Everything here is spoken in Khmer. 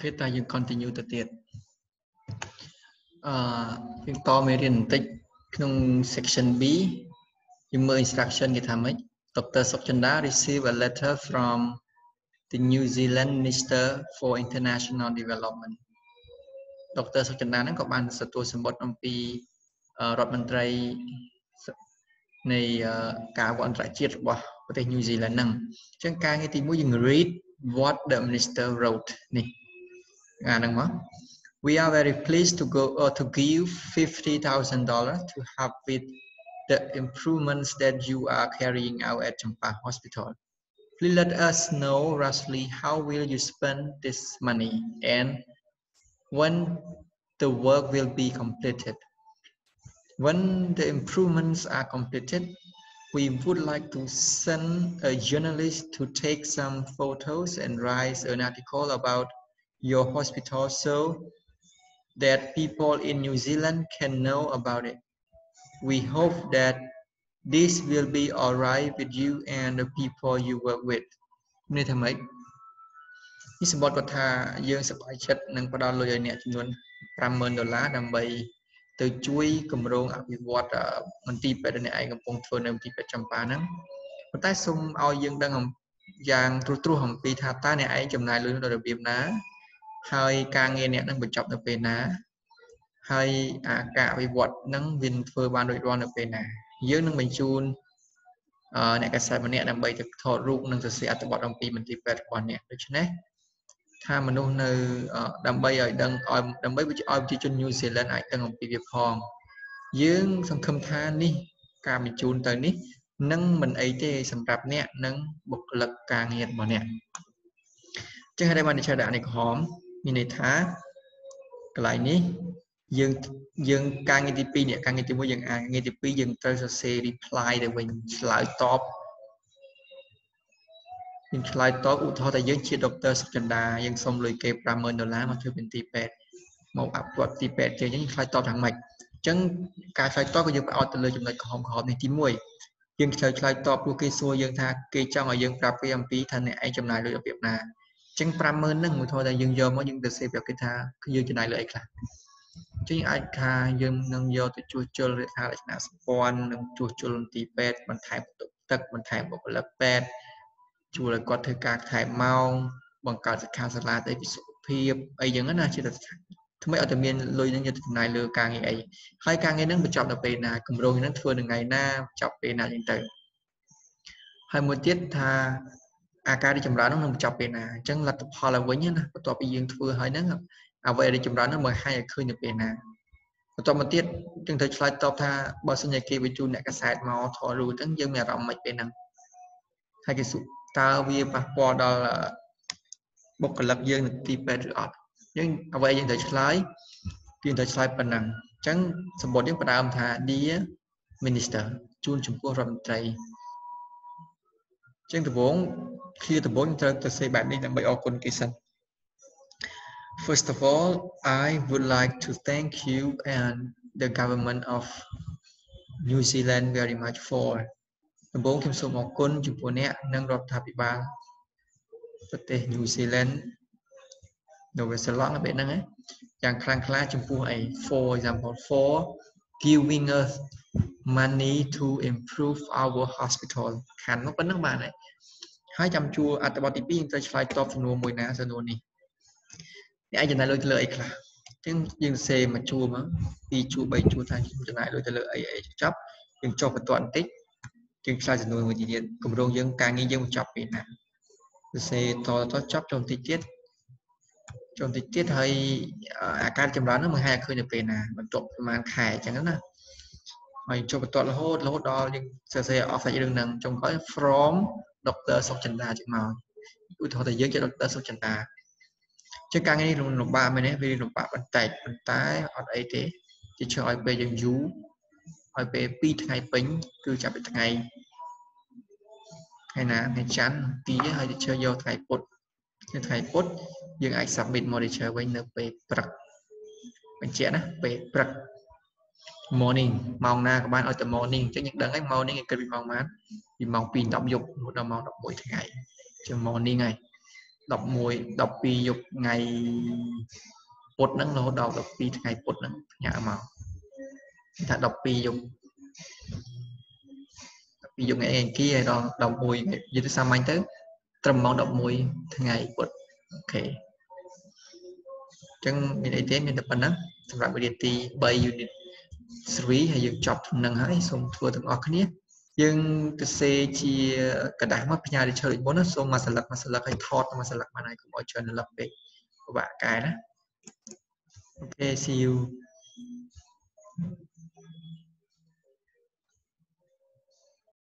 Okay, taយើង continue ទៅទៀតយើងតមេរៀនបន្តិចក្នុង section B យើងមើល instruction គេថាម៉េច Dr. Sokchanda received a letter from the New Zealand Minister for International Development Dr. Sokchanda ហ្នឹងក៏បានទទួលសម្បត្តិអំពីរដ្ឋមន្ត្រីនៃការអន្តរជាតិរបស់ប្រទេស New Zealand ហ្នឹងអញ្ចឹងការងារទី1យើង read what the minister wrote នេះអាហ្នឹងមកWe are very pleased to give $50,000 to help with the improvements that you are carrying out at Champa Hospital. Please let us know roughly how will you spend this money and when the work will be completed. When the improvements are completed, we would like to send a journalist to take some photos and write an article about your hospital so that people in New Zealand can know about it. We hope that this will be alright with you and the people you work with. នេះថាម៉េចនេះសម្បត្តិគាត់ថាយើងសប្បាយចិត្តនឹងផ្ដល់លុយឲ្យអ្នកចំនួន$50,000ដើម្បីទៅជួយគម្រោងអភិវឌ្ឍមន្ទីរពេទ្យដែលអ្នកឯងកំពុងធ្វើនៅមន្ទីរពេទ្យចម្ប៉ាហ្នឹងប៉ុន្តែសូមឲ្យយើងដឹងយ៉ាងត្រួសអំពីថាតើអ្នកឯងចំណាយលុយដល់របៀបណាហើយការងារអ្នកនឹងបញ្ចប់នៅពេលណាហើយការអភិវឌ្ឍនឹងវាធ្វើបានរួចរាល់នៅពេលណាយើងនឹងបញ្ជូនអ្នកកសិកម្មម្នាក់ដើម្បីទៅថតរូបនិងសរសេរអត្ថបទអំពីមន្ទីរពេទ្យរបស់អ្នកដូច្នេះថាមនុស្សនៅដើម្បីឲ្យដឹងឲ្យដើម្បីឲ្យប្រជាជន New Zealand អាចដឹងអំពីវាផងយើងសង្ឃឹមថានេះការបញ្ជូនទៅនេះនឹងមិនអីទេសម្រាប់អ្នកនិងបុគ្គលិកការងាររបស់អ្នកចឹងហើយបានជាដាក់នេះក្រហមមានន័យថាកន្លែងនេះយើងការងារទី2នេះការងារទី1យើងអានការងារទី2យើងត្រូវសរសេរ reply ទៅវិញឆ្លើយតបយើងឆ្លើយតបឧទាហរណ៍ថាយើងជា Dr. Sokchanda យើងសុំលុយគេ$50,000មកធ្វើមន្ទីរពេទ្យមកអភិវឌ្ឍទីពេទ្យយើងឆ្លើយតបថាម៉េចអញ្ចឹងការឆ្លើយតបក៏យើងផ្អោតទៅលើចំណុចក្រហមនេះទី1យើងឆ្លើយតបព្រោះគេសួរយើងថាគេចង់ឲ្យយើងប្រាប់គេអំពីថាអ្នកឯងចំណាយលុយរបៀបណាអញ្ចឹង$50,000ហ្នឹងឧទាហរណ៍ថាយើងយកមកយើងទៅសេប្រាប់គេថាយើងចំណាយលុយអីខ្លះអញ្ចឹងអាចថាយើងនឹងយកទៅជួសជុលរចនាសម្ព័ន្ធនិងជួសជុលមន្ទីរពេទ្យបន្ថែមបន្ទប់ទឹកបន្ថែមបុគ្គលិកពេទ្យជួយឲ្យគាត់ធ្វើការថែមម៉ោងបង្កើតសិក្ខាសាលាទៅពីសុខភាពអីយ៉ាងណាជាថ្មីអត់តែមានលុយនឹងយកទៅចំណាយលើការងារអីហើយការងារហ្នឹងបញ្ចប់នៅពេលណាគម្រោងហ្នឹងធ្វើនៅថ្ងៃណាបញ្ចប់ពេលណាអញ្ចឹងទៅហើយមួយទៀតថាអាការរីចម្រើនហ្នឹងនឹងបញ្ចប់ពេលណាអញ្ចឹងលទ្ធផលឡើងវិញណាបន្ទាប់ពីយើងធ្វើហើយហ្នឹងអ្វីរីចម្រើនហ្នឹងមកហាញឲ្យឃើញនៅពេលណាបន្ទាប់មកទៀតយើងត្រូវឆ្លើយតបថាបើសិនជាគេបញ្ជូនអ្នកកសែតមកថតរូបអញ្ចឹងយើងមានអារម្មណ៍មិនពេលហ្នឹងហើយគេសួរតើវាប៉ះពាល់ដល់បុគ្គលិកយើងនៅទីពេទ្យឬអត់យើងអ្វីយើងត្រូវឆ្លើយប៉ុណ្ណឹងអញ្ចឹងសម្បត្តិយើងផ្ដើមថា Dear Minister ជូនចំពោះរដ្ឋមន្ត្រីអញ្ចឹងដំបូងត្រូវទៅសេបែបនេះដើម្បីអរគុណគេសិន First of all I would like to thank you and the government of New Zealand very much for ដំបូងខ្ញុំសូមអរគុណចំពោះអ្នកនិងរដ្ឋាភិបាលប្រទេស New Zealand នៅវាស្លង់បែបហ្នឹងយ៉ាងខ្លាំងក្លាចំពោះអី for example for giving us money to improve our hospital ខានមកប៉ុណ្្នឹងបានហើយចាំជួអត្ថបទទី2យើងត្រូវឆ្លើយតបសំណួរមួយណាសំណួរនេះអ្នកឯងចំណាយលុយទៅលើអីខ្លះអញ្ចឹងយើងសេមកជួមក2ជួ3ជួថាចំណាយលុយទៅលើអីចប់យើងចុះបន្ទាត់បន្តិចយើងឆ្លើយសំណួរមួយទៀតគម្រោងយើងការងារយើងបញ្ចប់ពេលណាសេតចប់ចុះបន្តិចទៀតហើយអាការចម្រើនហ្នឹងមកហាក់ឃើញនៅពេលណាបន្ទាប់ប្រហែលខែអញ្ចឹងណាហើយចុះបន្ទាត់រហូតដល់យើងសរសេរអស់សាច់រឿងហ្នឹងចុងក្រោយ from Dr. Sokchanda ចឹងមកឧទាហរណ៍ថាយើងជា Dr. Sokchanda ចឹងការងារនេះលំបាកមែនទេវាលំបាកបន្តិចប៉ុន្តែអត់អីទេជាឆ្លើយពេលយើងយូរឲ្យពេល2ថ្ងៃពេញគឺចាប់ពីថ្ងៃណាថ្ងៃច័ន្ទទីហើយទៅchờយកថ្ងៃពុធយើងអាច submit monitor វិញនៅពេលព្រឹកបញ្ជាក់ណាពេលព្រឹក morning ម៉ោងណាក៏បានឲ្យតែ morning អញ្ចឹងយើងដឹងហើយ morning គេគិតពីម៉ោងប៉ុន្មានពីម៉ោង 2:10 យប់ដល់ម៉ោង 11 ថ្ងៃជា morning ហើយ 12 dục ngày Put nâng lô đầu 12 ngày Put nâng nhả màu ta 12 dục ngày kia đó 11 như thế sao anh tới trầm mong 11 ngày Put ok chẳng mình ấy thế mình tập nắngสำหรับวิธี3 unit 3 hay យើងចប់នឹងហើយសូមធ្វើទាំងអស់គ្នាយើងទៅសេជាกระดาษមកផ្ញើទៅឈើដូចមុនណាសូមមកស្លឹកឲ្យថតមកស្លឹកបានហើយកុំឲ្យច្រើនលឹកពេកពិបាកកែណាអូខេ see you